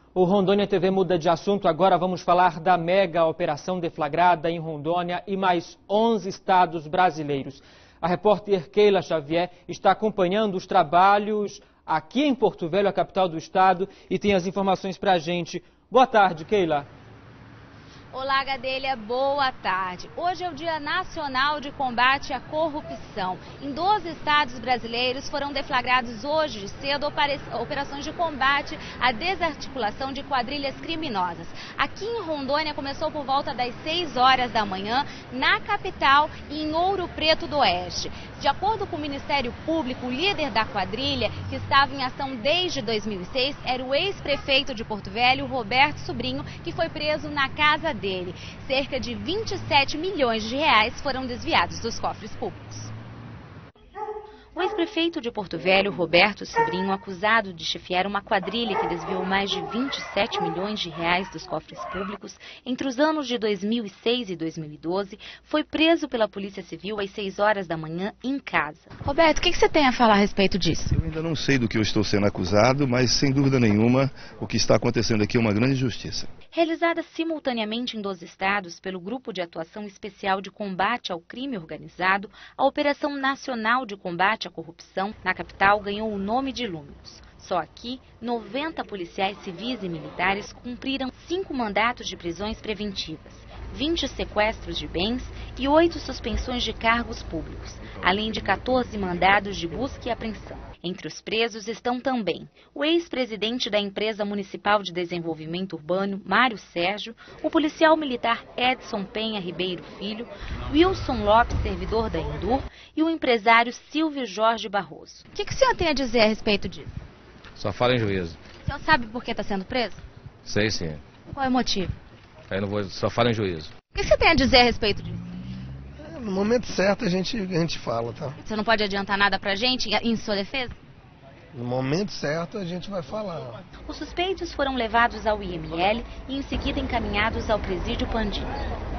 O Rondônia TV muda de assunto. Agora vamos falar da mega operação deflagrada em Rondônia e mais 11 estados brasileiros. A repórter Keila Xavier está acompanhando os trabalhos aqui em Porto Velho, a capital do estado, e tem as informações para a gente. Boa tarde, Keila. Olá, Gadelha, boa tarde. Hoje é o Dia Nacional de Combate à Corrupção. Em 12 estados brasileiros foram deflagrados hoje cedo operações de combate à desarticulação de quadrilhas criminosas. Aqui em Rondônia começou por volta das 6 horas da manhã, na capital e em Ouro Preto do Oeste. De acordo com o Ministério Público, o líder da quadrilha, que estava em ação desde 2006, era o ex-prefeito de Porto Velho, Roberto Sobrinho, que foi preso na casa dele. Cerca de 27 milhões de reais foram desviados dos cofres públicos. O ex-prefeito de Porto Velho, Roberto Sobrinho, acusado de chefiar uma quadrilha que desviou mais de 27 milhões de reais dos cofres públicos entre os anos de 2006 e 2012, foi preso pela Polícia Civil às 6 horas da manhã em casa. Roberto, o que você tem a falar a respeito disso? Eu ainda não sei do que eu estou sendo acusado, mas sem dúvida nenhuma o que está acontecendo aqui é uma grande injustiça. Realizada simultaneamente em 12 estados pelo Grupo de Atuação Especial de Combate ao Crime Organizado, a Operação Nacional de Combate à Corrupção na capital ganhou o nome de Lúminos. Só aqui, 90 policiais civis e militares cumpriram 5 mandatos de prisões preventivas, 20 sequestros de bens e 8 suspensões de cargos públicos, além de 14 mandados de busca e apreensão. Entre os presos estão também o ex-presidente da Empresa Municipal de Desenvolvimento Urbano, Mário Sérgio, o policial militar Edson Penha Ribeiro Filho, Wilson Lopes, servidor da Endur, e o empresário Silvio Jorge Barroso. O que o senhor tem a dizer a respeito disso? Só fala em juízo. O senhor sabe por que está sendo preso? Sei sim. Qual é o motivo? Aí não vou, só fala em juízo. O que você tem a dizer a respeito disso? No momento certo a gente fala, tá? Você não pode adiantar nada pra gente em sua defesa? No momento certo a gente vai falar. Os suspeitos foram levados ao IML e em seguida encaminhados ao presídio Pandinho.